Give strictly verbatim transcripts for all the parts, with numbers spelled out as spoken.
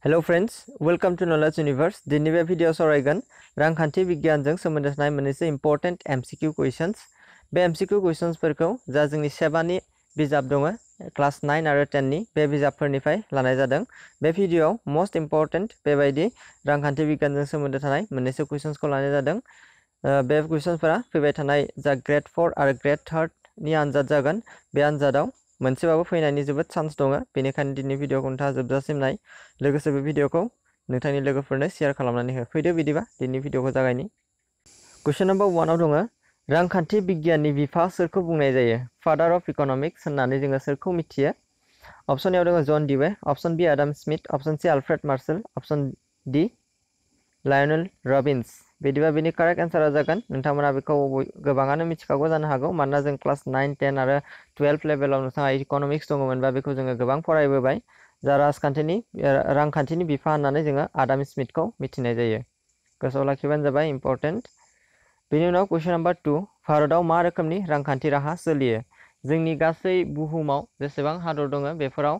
Hello friends, welcome to Knowledge Universe. दिनै बे video सावरायगोन रांखान्थि बिगियानजों सोमोन्दो थानाय मोननैसो important M C Q questions. बे M C Q questionsफोरखौ जा जोंनि सेबानि बिजाब दङ क्लास नाइन आरो टेन नि बे बिजाबफोरनिफ्राय लानाय जादों। बे भिडियोआव मोस्ट इम्पोर्टेन्ट बेबायदि रांखान्थि बिगियानजों सोमोन्दो थानाय मोननैसो क्वेश्चन्सखौ लानाय जादों। बे क्वेश्चन्सफोरा फैबाय थानाय जा ग्रेड फोर आरो ग्रेड थ्री नि आनजाद जागोन। बे आनजादाव मोनसेबाबो फैनायनि जोबोद चान्स दङ। बेनिखायनो दिनै भिडियोखौ नोंथाङा जोबजासिम नाय। लोगोसे बे भिडियोखौ नोंथांनि लोगोफोरनो शेयार खालामनानै हो। फैदो बिदिबा दिनै भिडियोखौ जागायनि। क्वेश्चन नम्बर वन आव दङ रांखान्थि बिगियाननि बिफा सोरखौ बुंनाय जायो? फादार अफ इकोनॉमिक्स होननानै जोङो सोरखौ मिथियो? ऑप्शन ए दङ John Dewey, option B Adam Smith, option C Alfred Marshall, option D Lionel Robbins. बिदिबा बेनि करेक्ट आंसरा जागोन नोंथांमोना बेखौ गोबाङानो मिथिखागौ जानो हागौ मानोना जों क्लास नाइन टेन आरो टुवेल्भ लेभेलाव नोंथाङा इकोनॉमिक्स दङमोनबा बेखौ जोङो गोबां फरायबोबाय। जा राजखान्थिनि रांखान्थिनि बिफा होननानै जोङो आदाम स्मिथखौ मिथिनाय जायो। गोसोआव लाखिबानो जाबाय इम्पोर्टेन्ट। बेनि उनाव क्वेश्चन नम्बर टू, भारतआव मा रोखोमनि रांखान्थि राहा सोलियो? जोंनि गासै बुहुमाव जेसेबां हादर दङ बेफोराव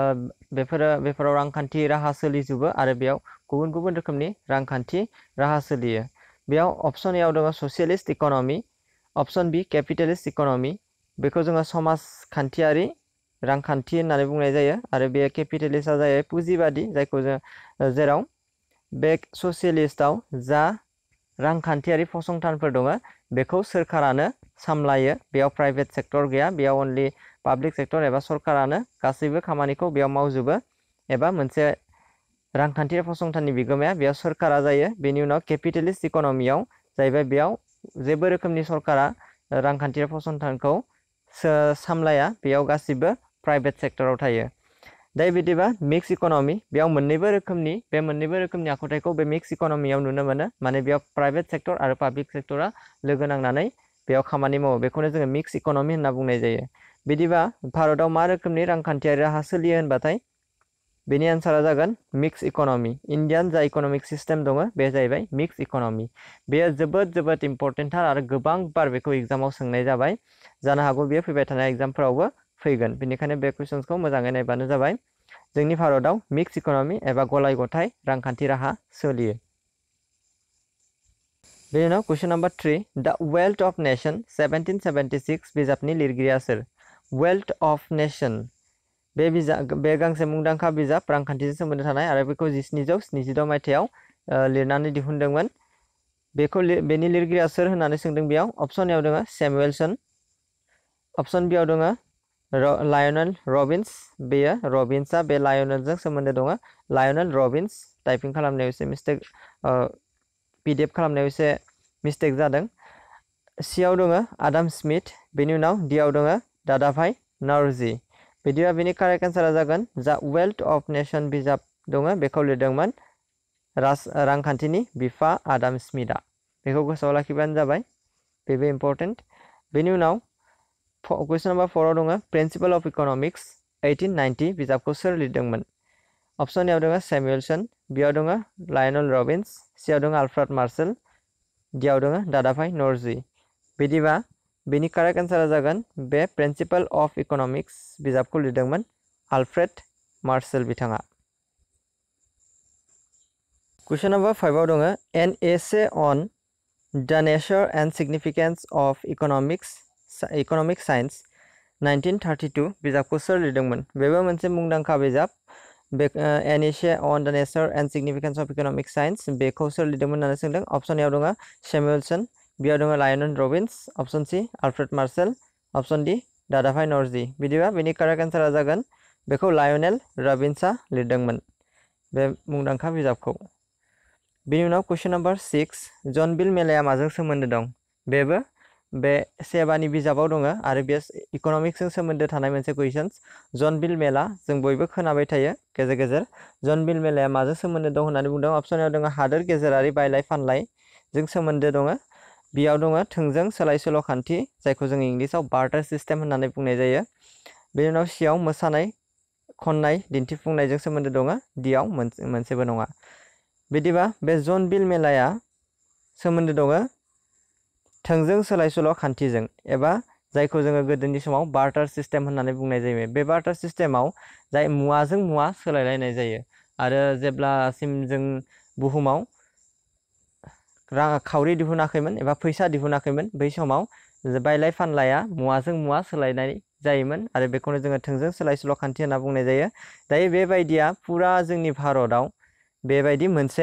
बेफोरो बेफोराव रांखान्थि राहा सोलिजोबो आरो बेयाव गुबुन गुबुन रोखोमनि रांखान्थि राहा सोलियो। बेयाव ऑप्शन ए आव दङ socialist economy, option B capitalist economy, बेखौ जोङो समाजखान्थियारि रांखान्थि होननानै बुंनाय जायो आरो बे कैपिटलिस्टआ जायो पुजिबादि, जायखौ जों जेराव बे ससियलिस्टआव जा रांखान्थियारि फसंथानफोर दङ बेखौ सोरखारानो सामलायो। बेयाव प्राइभेट सेक्टर गैया, बेयाव अनलि पाब्लिक सेक्टर एबा सरकारानो गासैबो खामानिखौ बेयाव मावजोबो एबा मोनसे रांखान्थियारि फसंथाननि बिगोमाया बेयाव सरकारा जायो। बेनि उनाव कैपिटलिस्ट इकोनॉमीआव जाहैबाय बेयाव जेबो रोखोमनि सरकारा रांखान्थियारि फसंथानखौ सामलाया, बेयाव गासिबो प्राइभेट सेक्टराव थायो। दायो बिदिबा मिक्स इकोनॉमी, बेयाव मोननैबो रोखोमनि बे मोननैबो रोखोमनि आखुथायखौ बे मिक्स इकोनॉमीआव नुनो मोनो। माने बेयाव प्राइभेट सेक्टर आरो पाब्लिक सेक्टरा लोगो नांनानै बेयाव खामानि मावो, बेखौनो जोङो मिक्स इकोनॉमी होनना बुंनाय जायो। बिदिबा भारतआव मा रोखोमनि रांखान्थियारि राहा सोलियो होनबाथाय बेनि आन्सारा जागोन मिक्स इकोनॉमी। इन्डियान जा इकोनॉमिक सिस्टेम दङ बे जाहैबाय मिक्स इकोनॉमी। बेयो जोबोद जोबोद इम्पोर्टेन्टथार आरो गोबां बार बेखौ एग्जामाव सोंनाय जाबाय। जानो हागौ बेयो फैबाय थानाय एग्जामफोरावबो फैगोन। बेनिखायनो बे कुइसन्सखौ मोजाङै नायबानो जाबाय। जोंनि भारतआव मिक्स इकोनॉमी एबा गलाय गथाय रांखान्थि राहा सोलियो। बेनि उनाव question number three, the wealth of nation seventeen seventy six बिजाबनि लिरगिरिया सोर? वेल्थ अफ नेशन बे बिजाब बे गांसे मुंदांखा बिजाब रांखान्थिजों सोमोन्दो थानाय आरो बेखौ जिस्निजौ स्निजिद' मायथाइयाव लिरनानै दिहुनदोंमोन। बेखौ बेनि लिरगिरिया सोर होननानै सोंदों बेयाव? ऑप्शन ए आव दङ सैमुएलसन, ऑप्शन बी आव दङ लायनेल रबिन्स, बेयो रबिन्सआ बे लायनेलजों सोमोन्दो दङ। लायनेल रबिन्स, टाइपिं खालामनायाव एसे मिस्टेक, पिडिएफ खालामनायाव एसे मिस्टेक जादों। सी आव दङ आदाम स्मिथ, बेनि उनाव डी आव दङ दादाभाई नौरोजी। बिदिबा बेनि कारेक्ट आन्सारा जागोन जा वेल्थ अफ नेशन बिजाब दङ बेखौ लिरदोंमोन राज रांखान्थिनि बिफा आदाम स्मिथआ। बेखौ गोसोआव लाखिबानो जाबाय, बेबो इम्पोर्टेन्ट। बेनि उनाव क्वेश्चन नम्बर फोर आव दङ principle of economics eighteen ninety बिजाबखौ सोर लिरदोंमोन? ऑप्शन ए आव दङ सैमुएलसन, बी आव दङ लायनेल रबिन्स, सी आव दङ अल्फ्रेड मार्शल, डी आव दङ दादाभाई नौरोजी। बिदिबा बेनि कारेक्ट आन्सारा जागोन बे प्रिन्सिपल अफ इकोनॉमिक्स बिजाबखौ लिरदोंमोन अल्फ्रेड मार्शल बिथाङा। क्वेश्चन नम्बर फाइव आव दङ an essay on the nature and significance of economics economic science nineteen thirty two बिजाबखौ सोर लिरदोंमोन? बेबो मोनसे मुंदांखा बिजाब। बे N essay on the nature and significance of economic science बेखौ सोर लिरदोंमोन होननानै सोंदों। ऑप्शन ए आव दङ सैमुएलसन, बी आव दङ Lionel Robbins, option C Alfred Marshall, option D Dadabhai Naoroji. बिदिबा बेनि कारेक्ट आन्सारा जागोन बेखौ लायनेल रबिन्सआ लिरदोंमोन बे मुंदांखा बिजाबखौ। बेनि उनाव क्वेश्चन नम्बर सिक्स, जॉनबिल मेलाया माजों सोमोन्दो दं? बेबो बे सेबानि बिजाबाव दङ आरो बे इकोनॉमिक्सजों सोमोन्दो थानाय मोनसे कुइसन्स। जॉनबिल मेला जों बयबो खोनाबाय थायो गेजेर गेजेर। जॉनबिल मेलाया माजों सोमोन्दो दं होननानै बुंदों? ऑप्शन ए आव दङ हादोर गेजेरारि बायलाय फानलायजों सोमोन्दो दङ, बी आव दङ थोंजों सोलाय सोल' खान्थि जायखौ जों इंलिसाव बार्टर सिस्टेम होननानै बुंनाय जायो। बेनि उनाव सी आव मोसानाय खननाय दिन्थिफुंनायजों सोमोन्दो दङ, डी आव मोनसेबो नङा। बिदिबा बे जॉनबिल मेलाया सोमोन्दो दङ थोंजों सोलाय सोल' खान्थिजों एबा जायखौ जोङो गोदोनि समाव बार्टर सिस्टेम होननानै बुंनाय जायो। बे बार्टर सिस्टेमाव जाय मुवाजों मुवा सोलायलायनाय जायो आरो जेब्लासिम जों बुहुमाव रां खावरि दिहुनाखैमोन एबा फैसा दिहुनाखैमोन बै समाव बायलाय फानलाया मुवाजों मुवा सोलायनाय जायोमोन आरो बेखौनो जोङो थोंजों सोलाय सोल' खान्थि होनना बुंनाय जायो। दायो बेबायदिया फुरा जोंनि भारताव बेबायदि मोनसे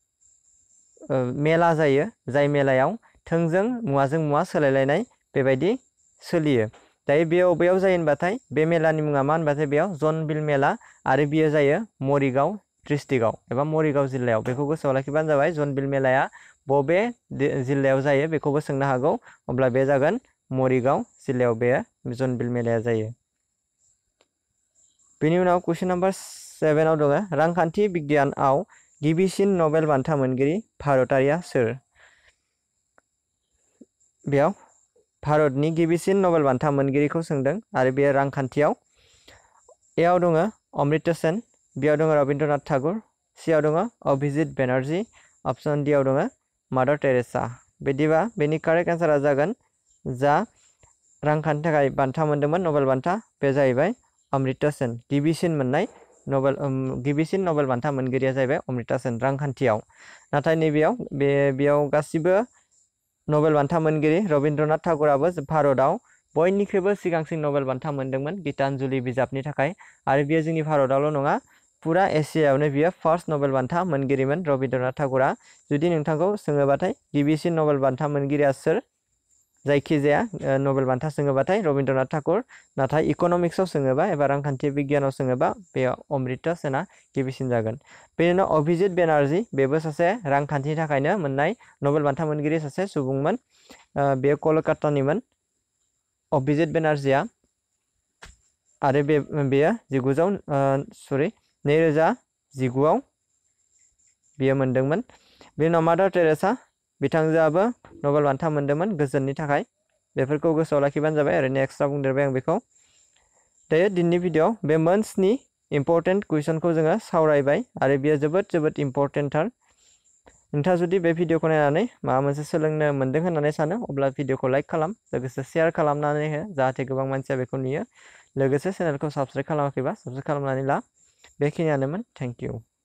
मेला जायो, जाय मेलायाव थोंजों मुवाजों मुवा सोलायलायनाय बेबायदि सोलियो। दायो बेयाव बेयाव जायो होनबाथाय बे मेलानि मुङा मा होनबाथाय बेयाव जनबिल मेला आरो बियो जायो मरिगाव डिस्ट्रिक्टआव एबा मरिगाव जिल्लायाव। बेखौ गोसोआव लाखिबानो जाबाय जनबिल मेलाया बबे जिल्लायाव जायो बेखौबो सोंनो हागौ, अब्ला बे जागोन मरिगाव जिल्लायाव बे जनबिल मेलाया जायो। बेनि उनाव कुइसन नाम्बार सेभेनाव दङ रांखान्थि बिगियानआव गिबिसिन नबेल बान्था मोनगिरि भारतारिया सोर? बेयाव भारतनि गिबिसिन नबेल बान्था मोनगिरिखौ सोंदों आरो बेयो रांखान्थियाव। एआव दङ अमृत्य सेन, बियाव दङ रबीन्द्रनाथ ठाकुर, सियाव दङ अभिजित बेनार्जी, अप्शन डिआव दङ मादार टेरेसा। बिदिबा बेनि कारेक्ट एन्सारा जागोन जा रांखान्थिनि थाखाय बान्था मोनदोंमोन नबेल बान्था, बे जाहैबाय अमृत्य सेन। गिबिसिन मोननाय नबेल गिबिसिन नबेल बान्था मोनगिरिया जाहैबाय अमृत्य सेन रांखान्थियाव। नाथाय नैबेयाव बे बेयाव गासिबो नबेल बान्था मोनगिरि रबीन्द्रनाथ ठाकुराबो भारतआव बयनिख्रुइबो सिगांसिन नबेल बान्था मोनदोंमोन गीतांजलि बिजाबनि थाखाय आरो बेयो जोंनि भारतआवल' नङा, पुरा एसियायावनो बियो फार्स्ट नबेल बान्था मोनगिरिमोन रबीन्द्रनाथ ठाकुरा। जुदि नोंथांखौ सोङोबाथाय गिबिसिन नबेल बान्था मोनगिरिया सोर, जायखिजाया नबेल बान्था सोङोबाथाय रबीन्द्रनाथ ठाकुर, नाथाय इक'नमिक्सआव सोङोबा एबा रांखान्थि बिगियानाव सोङोबा बेयाव अमृत्य सेना गिबिसिन जागोन। बेनि उनाव अभिजित बेनार्जी, बेबो सासे रांखान्थिनि थाखायनो मोननाय नबेल बान्था मोनगिरि सासे सुबुंमोन। बेयो कलकातानिमोन अभिजित बेनार्जीया आरो बे बेयो जिगुजौ सरि नैरोजा जिगुआव बियो मोनदोंमोन। बेनि उनाव मादार टेरेसा, बिथांजोआबो नबेल बान्था मोनदोंमोन गोजोननि थाखाय। बेफोरखौ गोसोआव लाखिबानो जाबाय, ओरैनो एक्सट्रा बुंदेरबाय आं बेखौ। दायो दिनैनि भिडिअ बे मोनस्नि इम्पर्टेन्ट कुइसनखौ जोङो सावरायबाय आरो बेयो जोबोद जोबोद इम्पर्टेन्टथार। नोंथाङा जुदि बे भिडिअखौ नायनानै माबा मोनसे सोलोंनो मोन्दों होननानै सानो अब्ला भिडिअखौ लाइक खालाम, लोगोसे शेयार खालामनानै हो जाहाथे गोबां मानसिया बेखौ नुयो। लोगोसे चेनेलखौ साबस्क्राइब खालामाखैबा साबस्क्राइब खालामनानै ला। बेखिनियानोमोन, थेंक इउ।